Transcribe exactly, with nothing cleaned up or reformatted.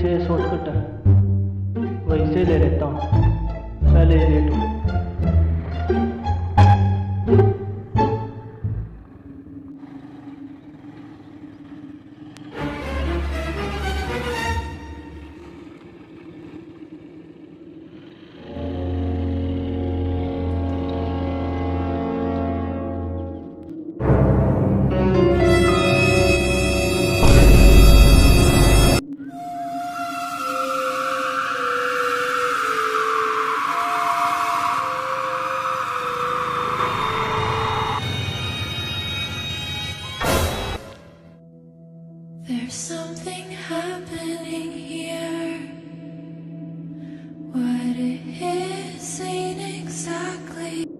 पीछे शॉर्टकट है, वहीं से ले लेता हूँ, पहले ही लेट हूँ। There's something happening here. What it is ain't exactly